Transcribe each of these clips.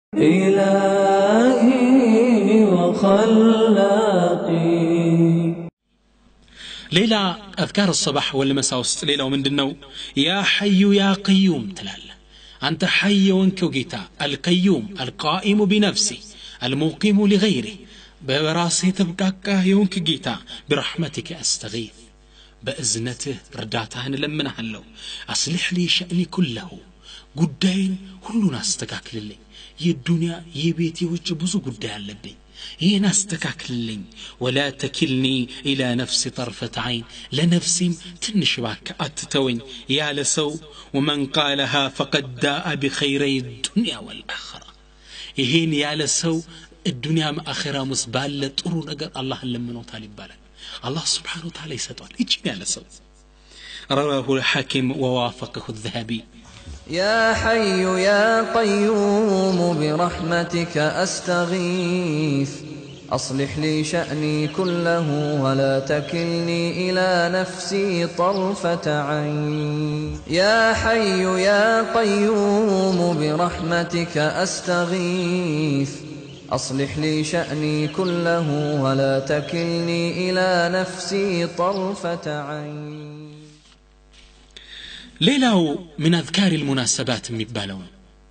إلهي وخلاقي. ليلى أذكار الصباح والمساء وسط ليلى ومندنو يا حي يا قيوم تلال أنت حي وانك وقيتا القيوم القائم بنفسه المقيم لغيره براسي تبقاك يونك قيتا برحمتك أستغيث بأذنته رداتهن لمنها اللو أصلح لي شأني كله قدين كلنا استقاك للي የዱንያ የቤቴ ውጭ ብዙ ጉዳይ አለብኝ ይሄን አስተካክልልኝ ولا تكلني الى نفسي طرفه عين لنفسي ትንሽ ባክ አትተወኝ ያለ ሰው ومن قالها فقد داء بخيري الدنيا والاخره ይሄን ያለ ሰው الدنيا والاخره مسبال ጥሩ ነገር አላህን ለምኖታል ይባላል አላህ Subhanahu Wa Ta'ala ይሰጣል ይቺን ያለ ሰው رواه الحاكم ووافقه الذهبي يا حي يا قيوم برحمتك أستغيث أصلح لي شأني كله ولا تكلني إلى نفسي طرفة عين يا حي يا قيوم برحمتك أستغيث أصلح لي شأني كله ولا تكلني إلى نفسي طرفة عين ሌላው من اذكار المناسبات የሚባለው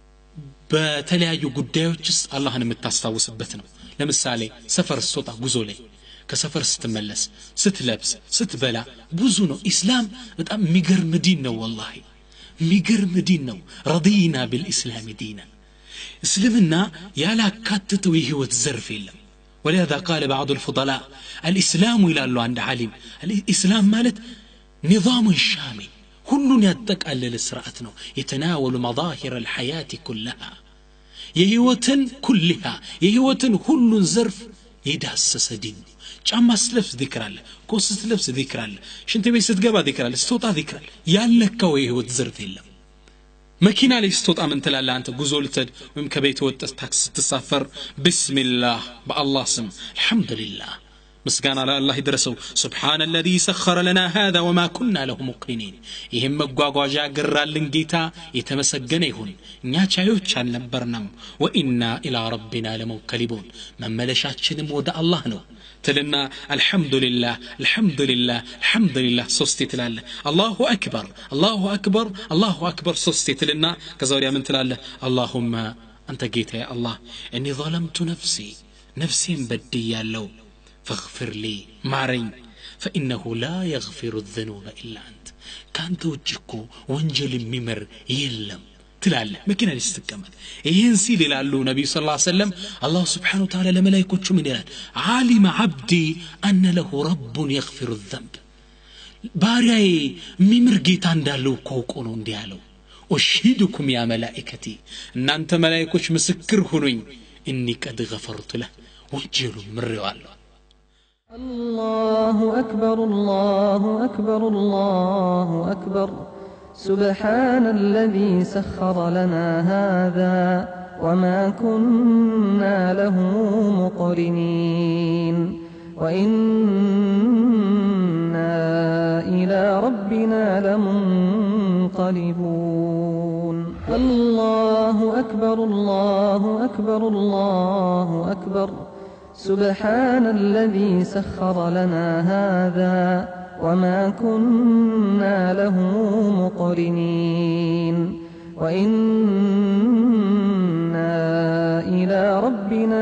በተለያዩ ጉዳዮችስ አላህን የምታስታውስበት ነው ለምሳሌ ሰፈር ስትወጣ ጉዞ ላይ ከሰፈር ስትመለስ ስትለብስ ስትበላ ብዙ ነው ኢስላም በጣም የሚገርም ዲን ነው والله የሚገርም ዲን ነው رضينا بالاسلام دينا እስልምና ያላካተተው የህይወት ዘርፍ የለም ولهذا قال بعض الفضلاء الاسلام ይላሉ አንድ ዓሊም الاسلام ማለት نظام شامل كلن يتقلل السرعة ነው يتناول مظاهر الحياة كلها يهوتن كلها يهوتن كلن زرف يداسس دين ጫማ ስለብስ ذكر አለ ኮስ ስለብስ ذكر አለ ሽንት ቤት ስትገባ ذكر አለ ስትወጣ ذكر አለ ያለከው የህይወት ዘርፍ የለም መኪና ላይ ስትወጣ ምን ትላለህ አንተ ጉዞ ልትሄድ ወይም ከቤት ወጥተህ ታክሲ ስትሳፈር ቢስሚላህ በአላህ ስም አልহামዱሊላህ مسكان على الله يدرسوا سبحان الذي سخر لنا هذا وما كنا له مقرنين ይሄም መጓጓዣ ገራልን ጌታ የተመሰገነ ይሁን እኛ ቻዮች አልነበርንም وإنا إلى ربنا لمنقلبون መመለሻችንም ወደ አላህ ነው ትልና الحمد لله الحمد لله الحمد لله ሶስት ትላለ الله اكبر الله اكبر الله اكبر ሶስት ትልና ከዛውሪያ ምን ትላለ اللهم انت ጌታ يا الله اني ظلمت نفسي نفسي بديالو فاغفر لي مارين فإنه لا يغفر الذنوب إلا أنت كانت وجهكو وانجل ممر يلم تلالة ما كنا نستكمل ينسي للالو نبي صلى الله عليه وسلم الله سبحانه وتعالى لملائكة من الآن عالم عبدي أن له رب يغفر الذنب باري ممر جيتان دالو كوكونون ديالو أشهدكم يا ملائكتي أن أنت ملائكة مسكر هنوين إني قد غفرت له وانجل مر والله الله أكبر الله أكبر الله أكبر سبحان الذي سخر لنا هذا وما كنا له مقرنين وإنا إلى ربنا لمنقلبون الله أكبر الله أكبر الله أكبر سبحان الذي سخر لنا هذا وما كنا له مقرنين وإنا إلى ربنا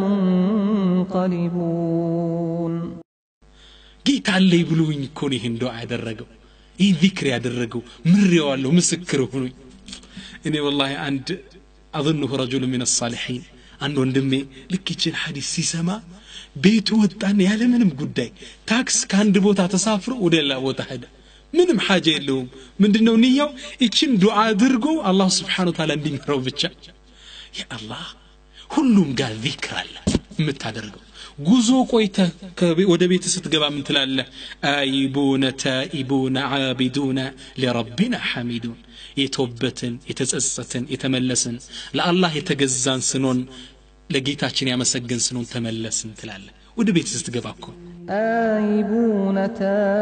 لمنقلبون جيت علي بلوين كوني هندو عدرجو إيه ذكر عدرجو مري والله مسكر هوني إني والله عند أظنه رجل من الصالحين አንድ ወንድሜ ልክችን ሐዲስ ሲሰማ ቤቱ ወጣን ያለ ምንም ጉዳይ ታክስ ካንድ ቦታ ተሳፍሮ ወደ ሌላ ቦታ ሄደ ምንም ሐጃ የለውም ምንድነው ንያው እቺን ዱዓ አድርጎ አላህ Subhanahu Wa Ta'ala እንዲምረው ብቻ ያ አላህ ሁሉም ጋር ዚክር አለ የምታደርገው ጉዞ ቆይተ ወደ ቤት ስትገባ ምን ትላለህ አይቡነ ታኢቡነ ዓቢዱነ ለረቢና ሐሚዱን የተወበትን የተጸጸትን የተመለስን ለአላህ የተገዛን ስንሆን ለጌታችን ያመሰግን ስንሆን ተመለስን ትላለህ ወደ ቤት ስትገባ እኮ آيبون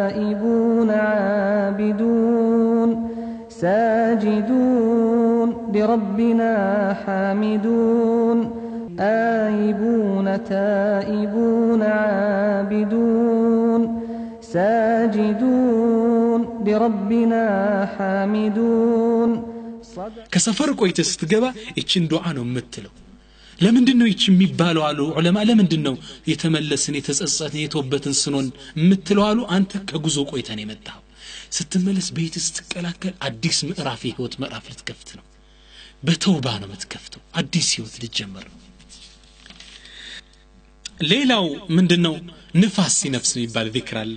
تائبون عابدون ساجدون لربنا حامدون آيبون تائبون عابدون ساجدون لربنا حامدون كسفر كويت ስትገባ እቺን ዱዓ ነው የምትለው ለምንድነው ይቺ የሚባለው አሉ ዑለማ ለምንድነው የተመለስን የተጸጸትን የተወበትን ስኖን የምትለው አሉ አንተ ከጉዞ ቆይተን የመጣው ስትመለስ ቤት ስትቀላቀል አዲስ ምዕራፍ ህይወት ምዕራፍ ልትከፍት ነው በተውባ ነው የምትከፍተው አዲስ ህይወት ልትጀምር ነው ሌላው ምንድነው ንፋስ ሲነፍስ የሚባል ዚክር አለ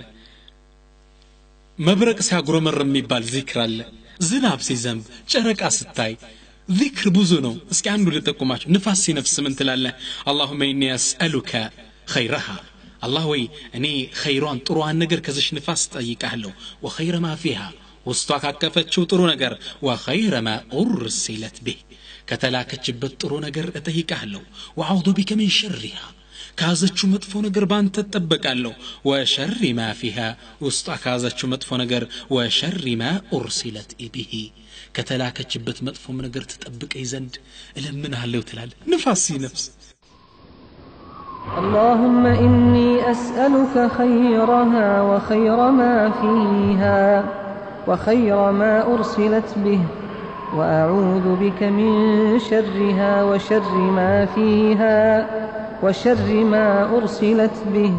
መብረቅ ሲያጉረመርም የሚባል ዚክር አለ ዝናብ ሲዘንብ ጨረቃ ስታይ ذكر بوزنو اسكي عنده لتقوماش نفاسي نفس من تلاله اللهم إني أسألك خيرها الله وي أني خيران طروان نقر كزش نفاس تأيك أهلو وخير ما فيها وستوكا كفت شو طرو نقر وخير ما أرسلت به كتلاك جبت طرو نقر أتهيك أهلو وعوذ بك من شرها كازت شو مدفو نقر بان تتبك أهلو وشر ما فيها وستوكا كازت شو مدفو نقر وشر ما أرسلت به كتلاكتشبت مدفو من نقر تتبك أي زند إلا منها اللي وتلال نفاسي نفس اللهم إني أسألك خيرها وخير ما فيها وخير ما أرسلت به وأعوذ بك من شرها وشر ما فيها وشر ما أرسلت به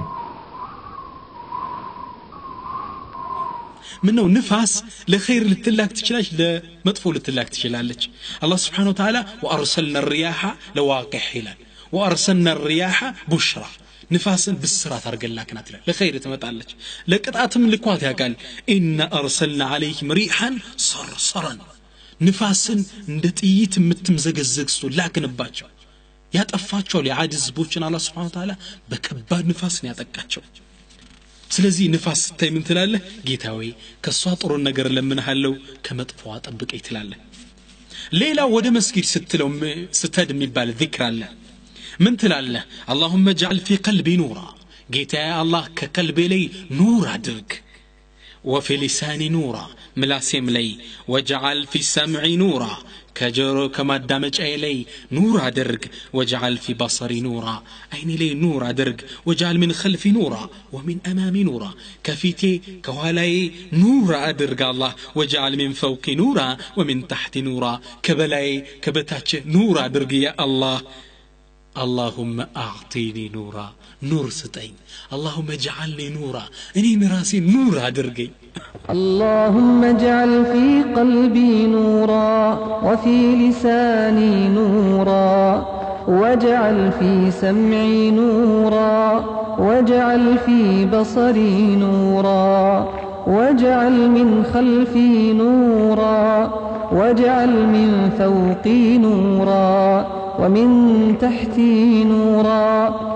منو نفاس لخير للتلاك تشلاش لمدفو للتلاك تشلالج الله سبحانه وتعالى وأرسلنا الرياح لواقع حلال وأرسلنا الرياح بشرى نفاس بالسرات أرجل لك ناتلا لخير تمتعلج لقد أتم لقواتها قال إن أرسلنا عليهم ريحا صرصرا نفاس ندتيت متمزقزقستو لكن باتشو ياتفاتشو لعاجز بوچن الله سبحانه وتعالى بكبار نفاس ياتقاتشو ስለዚህ ንፋስ ታይ ምን ትላለህ ጌታዬ ከሷ ጥሩ ነገር ለምንሃለው ከመጥፎ አጠብቀኝ ትላለህ ሌላ ወደ መስጊድ ስትለው ስትሄድ የሚባል ዚክር አለ ምን ትላለህ اللهم اجعل في قلبي نورا ጌታዬ አላህ ከቀልቤ ላይ ኑር አድርግ وفي لساني نورا ملاسم لي واجعل في سمعي نورا كجرو كما دامج اي لي نور ادرج واجعل في بصري نورا عيني لي نور ادرج واجعل من خلفي نورا ومن امامي نورا كفيتي كوالاي نور ادرج الله واجعل من فوقي نورا ومن تحت نورا كبلاي كبتاچ نور ادرج يا الله اللهم اعطيني نورا نور ستين اللهم اجعلني نورا اني مراسي نور ادرجي اللهم اجعل في قلبي نورا وفي لساني نورا واجعل في سمعي نورا واجعل في بصري نورا واجعل من خلفي نورا واجعل من فوقي نورا ومن تحتي نورا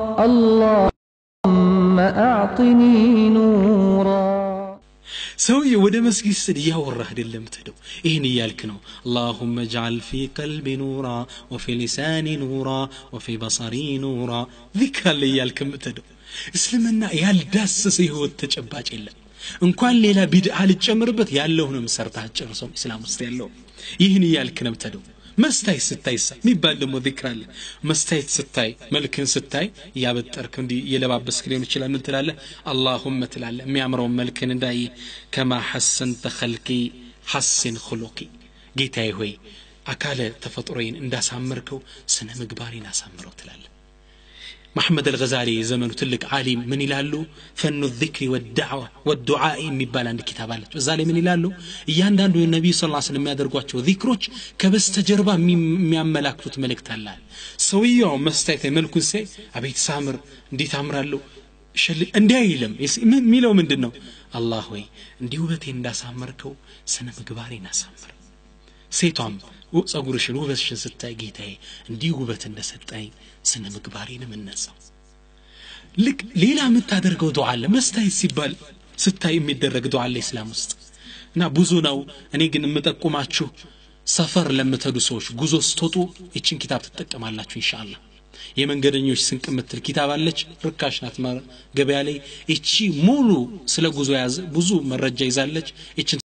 اللهم أعطني نورا سوي ودا مسجد سديا وراه دلم تدو إهني يالكنو اللهم اجعل في قلبي نورا وفي لساني نورا وفي بصري نورا ذكر لي يالكم تدو اسلمنا يالداس سيهو التجباج إلا إن كان ليلا بدعة لتجمربت يالله مسرتها تجرسهم إسلام استيالله إهني يالكنم تدو مستاي ستاي ميبال دمو ذكر الله مستاي ستاي ملكن ستاي يا بتركم دي يلبابس كلام يشيل من تلاله اللهم تلاله ميامرو ملكن داي كما حسنت خلقي حسن خلقي جيتاي هوي أكاله تفطرين إن داس عمركو سنة مقبارين أسامرو تلاله محمد الغزالي زمن تلك عالم من يلالو فن الذكر والدعوة والدعاء ميبال عند كتابات الغزالي من يلالو ياندانو النبي صلى الله عليه وسلم يادرقواتشو ذكروች ከበስተጀርባ የሚያመላክቱት መልእክት አለ ሰውየው መስታይተ መልኩን ሰይ አቤት ሳምር እንዴት አምራለሁ እንዲህ አይልም ሚለው ምንድነው አላህ ሆይ እንዲህ ውበቴ እንዳሳመርከው ስነ ምግባሬን አሳምር ሴቷም ጸጉርሽን ውበትሽን ስታይ ጌታዬ እንዲህ ውበት እንደሰጠኝ ስነ ምግባሬን ምንነሳው ልክ ሌላ የምታደርገው ዱዓ አለ መስታይት ሲባል ስታይ የሚደረግ ዱዓ አለ እስላም ውስጥ እና ብዙ ነው እኔ ግን የምጠቁማችሁ ሰፈር ለምትሄዱ ሰዎች ጉዞ ስትወጡ እቺን ኪታብ ትጠቀማላችሁ ኢንሻአላህ የመንገደኞች ስንቅ ምትል ኪታብ አለች ርካሽ ናት ገበያ ላይ እቺ ሙሉ ስለ ጉዞ ያዘ ብዙ መረጃ ይዛለች እቺን